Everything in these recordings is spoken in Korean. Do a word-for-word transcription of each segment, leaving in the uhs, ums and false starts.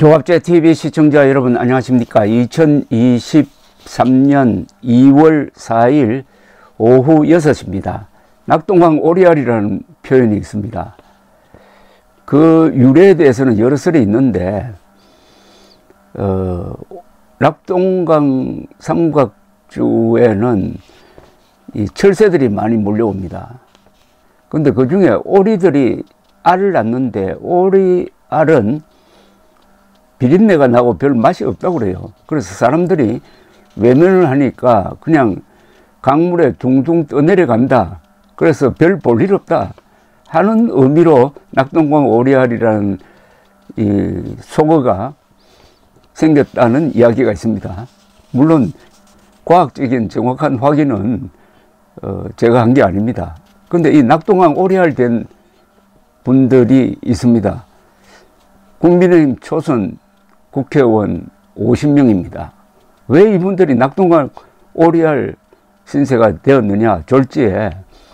조갑제티비 시청자 여러분 안녕하십니까. 이천이십삼 년 이월 사일 오후 여섯 시입니다. 낙동강 오리알이라는 표현이 있습니다. 그 유래에 대해서는 여러 설이 있는데 어, 낙동강 삼각주에는 이 철새들이 많이 몰려옵니다. 근데 그 중에 오리들이 알을 낳는데 오리알은 비린내가 나고 별 맛이 없다고 그래요. 그래서 사람들이 외면을 하니까 그냥 강물에 둥둥 떠내려간다. 그래서 별 볼 일 없다 하는 의미로 낙동강 오리알이라는 이 속어가 생겼다는 이야기가 있습니다. 물론 과학적인 정확한 확인은 어 제가 한 게 아닙니다. 근데 이 낙동강 오리알 된 분들이 있습니다. 국민의힘 초선 국회의원 오십 명입니다. 왜 이분들이 낙동강 오리알 신세가 되었느냐? 졸지에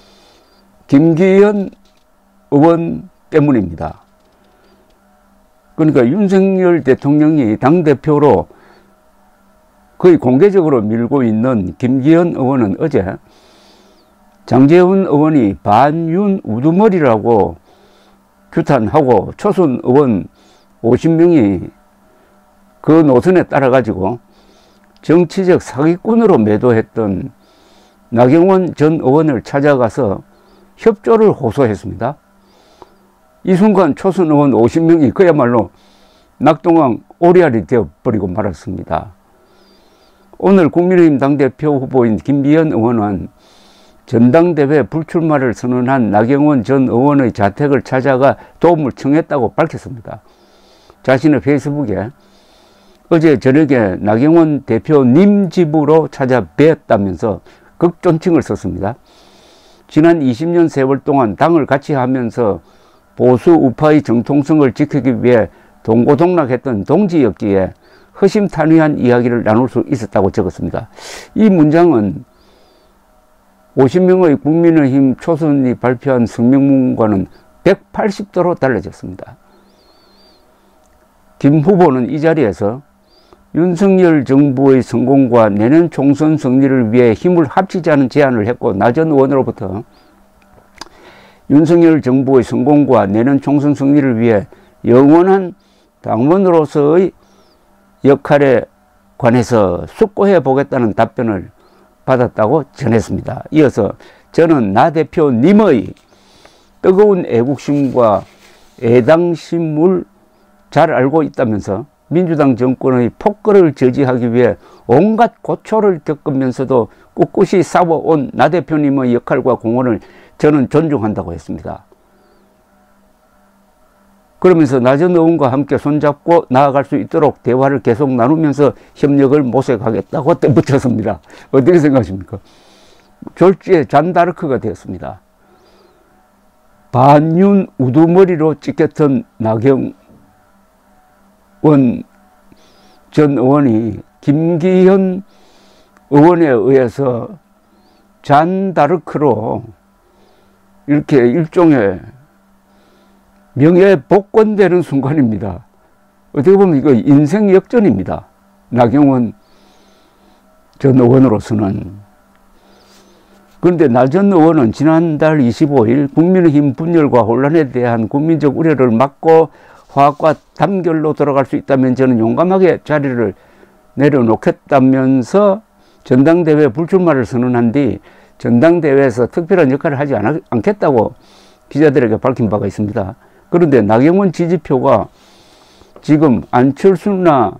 김기현 의원 때문입니다. 그러니까 윤석열 대통령이 당대표로 거의 공개적으로 밀고 있는 김기현 의원은 어제 장제훈 의원이 반윤 우두머리라고 규탄하고 초선 의원 오십 명이 그 노선에 따라 가지고 정치적 사기꾼으로 매도했던 나경원 전 의원을 찾아가서 협조를 호소했습니다. 이 순간 초선 의원 오십 명이 그야말로 낙동강 오리알이 되어버리고 말았습니다. 오늘 국민의힘 당대표 후보인 김기현 의원은 전당대회 불출마를 선언한 나경원 전 의원의 자택을 찾아가 도움을 청했다고 밝혔습니다. 자신의 페이스북에 어제 저녁에 나경원 대표님 집으로 찾아뵈었다면서 극존칭을 썼습니다. 지난 이십 년 세월 동안 당을 같이 하면서 보수 우파의 정통성을 지키기 위해 동고동락했던 동지였기에 허심탄회한 이야기를 나눌 수 있었다고 적었습니다. 이 문장은 오십 명의 국민의힘 초선이 발표한 성명문과는 백팔십 도로 달라졌습니다. 김 후보는 이 자리에서 윤석열 정부의 성공과 내년 총선 승리를 위해 힘을 합치자는 제안을 했고, 나 전 의원으로부터 윤석열 정부의 성공과 내년 총선 승리를 위해 영원한 당원으로서의 역할에 관해서 숙고해 보겠다는 답변을 받았다고 전했습니다. 이어서 저는 나 대표님의 뜨거운 애국심과 애당심을 잘 알고 있다면서 민주당 정권의 폭거를 저지하기 위해 온갖 고초를 겪으면서도 꿋꿋이 싸워온 나 대표님의 역할과 공헌을 저는 존중한다고 했습니다. 그러면서 나 전 의원과 함께 손잡고 나아갈 수 있도록 대화를 계속 나누면서 협력을 모색하겠다고 덧붙였습니다. 어떻게 생각하십니까? 졸지에 잔다르크가 되었습니다. 반윤 우두머리로 찍혔던 나경원 전 의원이 김기현 의원에 의해서 잔다르크로 이렇게 일종의 명예복권되는 순간입니다. 어떻게 보면 이거 인생 역전입니다. 나경원 전 의원으로서는. 그런데 나 전 의원은 지난달 이십오일 국민의힘 분열과 혼란에 대한 국민적 우려를 막고 화합과 단결로 돌아갈 수 있다면 저는 용감하게 자리를 내려놓겠다면서 전당대회 불출마를 선언한 뒤 전당대회에서 특별한 역할을 하지 않, 않겠다고 기자들에게 밝힌 바가 있습니다. 그런데 나경원 지지표가 지금 안철수나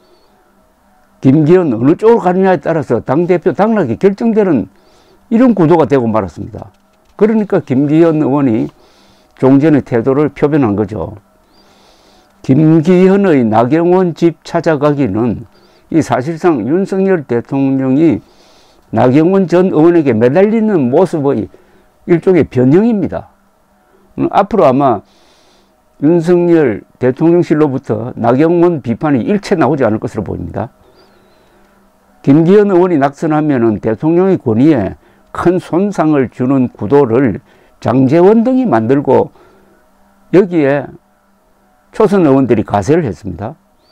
김기현 어느 쪽으로 가느냐에 따라서 당대표 당락이 결정되는 이런 구도가 되고 말았습니다. 그러니까 김기현 의원이 종전의 태도를 표변한 거죠. 김기현의 나경원 집 찾아가기는 이 사실상 윤석열 대통령이 나경원 전 의원에게 매달리는 모습의 일종의 변형입니다. 앞으로 아마 윤석열 대통령실로부터 나경원 비판이 일체 나오지 않을 것으로 보입니다. 김기현 의원이 낙선하면 대통령의 권위에 큰 손상을 주는 구도를 장제원 등이 만들고 여기에 초선 의원들이 가세를 했습니다.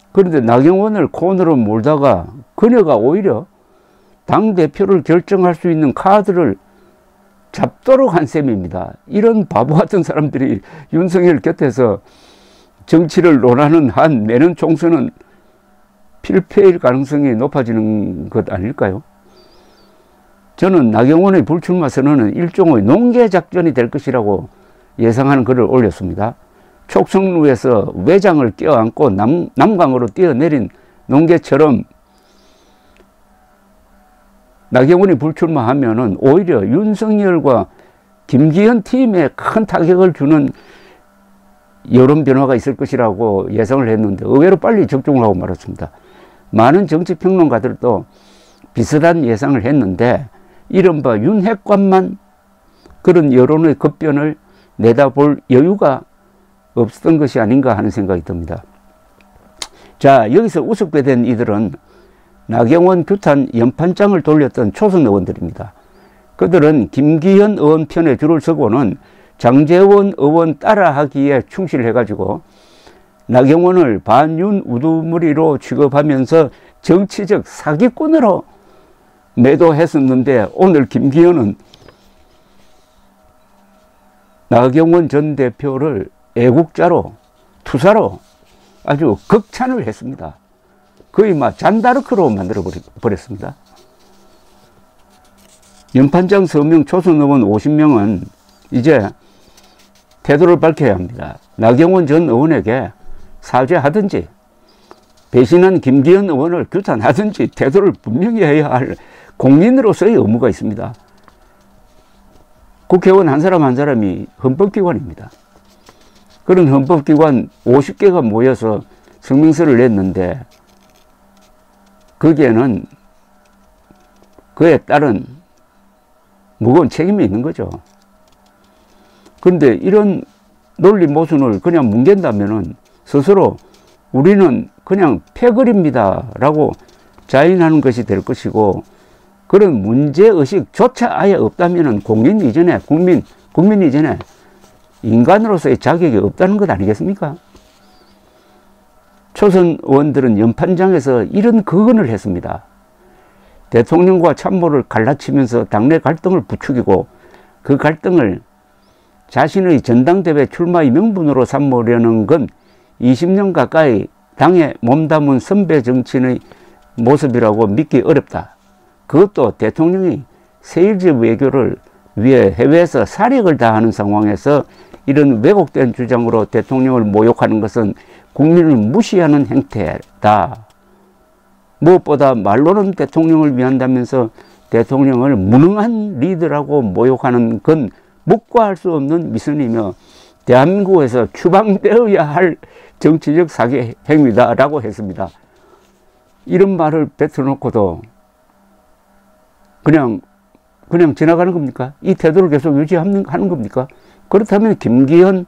그런데 나경원을 코너로 몰다가 그녀가 오히려 당대표를 결정할 수 있는 카드를 잡도록 한 셈입니다. 이런 바보 같은 사람들이 윤석열 곁에서 정치를 논하는 한 내년 총선은 필패일 가능성이 높아지는 것 아닐까요? 저는 나경원의 불출마 선언은 일종의 농계작전이 될 것이라고 예상하는 글을 올렸습니다. 촉성루에서 외장을 껴안고 남, 남강으로 뛰어내린 농계처럼 나경원이 불출마하면은 오히려 윤석열과 김기현 팀에 큰 타격을 주는 여론 변화가 있을 것이라고 예상을 했는데 의외로 빨리 적중을 하고 말았습니다. 많은 정치평론가들도 비슷한 예상을 했는데 이른바 윤핵관만 그런 여론의 급변을 내다볼 여유가 없었던 것이 아닌가 하는 생각이 듭니다. 자, 여기서 우습게 이들은 나경원 규탄 연판장을 돌렸던 초선 의원들입니다. 그들은 김기현 의원 편에 줄을 서고는 장제원 의원 따라하기에 충실해가지고 나경원을 반윤 우두머리로 취급하면서 정치적 사기꾼으로 매도했었는데 오늘 김기현은 나경원 전 대표를 애국자로 투사로 아주 극찬을 했습니다. 거의 막 잔다르크로 만들어 버렸습니다. 연판장 서명 초선 의원 오십 명은 이제 태도를 밝혀야 합니다. 나경원 전 의원에게 사죄하든지 배신한 김기현 의원을 규탄하든지 태도를 분명히 해야 할 공민으로서의 의무가 있습니다. 국회의원 한 사람 한 사람이 헌법기관입니다. 그런 헌법기관 오십 개가 모여서 성명서를 냈는데 거기에는 그에 따른 무거운 책임이 있는 거죠. 그런데 이런 논리 모순을 그냥 뭉갠다면은 스스로 우리는 그냥 패거리입니다 라고 자인하는 것이 될 것이고 그런 문제의식조차 아예 없다면은 국민 이전에 국민, 국민 이전에 인간으로서의 자격이 없다는 것 아니겠습니까? 초선 의원들은 연판장에서 이런 거언을 했습니다. 대통령과 참모를 갈라치면서 당내 갈등을 부추기고 그 갈등을 자신의 전당대회 출마의 명분으로 삼으려는 건 이십 년 가까이 당에 몸담은 선배 정치인의 모습이라고 믿기 어렵다. 그것도 대통령이 세일즈 외교를 위해 해외에서 사력을 다하는 상황에서 이런 왜곡된 주장으로 대통령을 모욕하는 것은 국민을 무시하는 행태다. 무엇보다 말로는 대통령을 위한다면서 대통령을 무능한 리더라고 모욕하는 건 묵과할 수 없는 미선이며 대한민국에서 추방되어야 할 정치적 사기 행위다라고 했습니다. 이런 말을 뱉어놓고도 그냥 그냥 지나가는 겁니까? 이 태도를 계속 유지하는 하는 겁니까? 그렇다면 김기현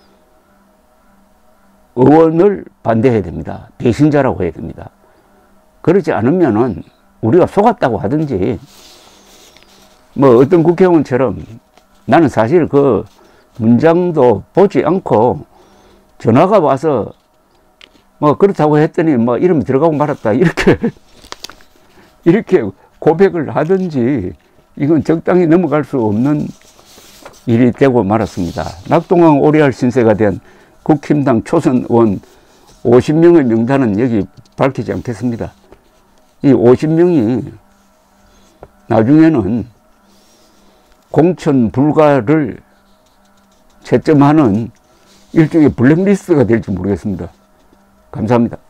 의원을 반대해야 됩니다. 배신자라고 해야 됩니다. 그렇지 않으면은 우리가 속았다고 하든지 뭐 어떤 국회의원처럼 나는 사실 그 문장도 보지 않고 전화가 와서 뭐 그렇다고 했더니 뭐 이름이 들어가고 말았다 이렇게 이렇게 고백을 하든지 이건 적당히 넘어갈 수 없는 일이 되고 말았습니다. 낙동강 오리알 신세가 된 국힘당 초선 의원 오십 명의 명단은 여기 밝히지 않겠습니다. 이 오십 명이 나중에는 공천 불가를 채점하는 일종의 블랙리스트가 될지 모르겠습니다. 감사합니다.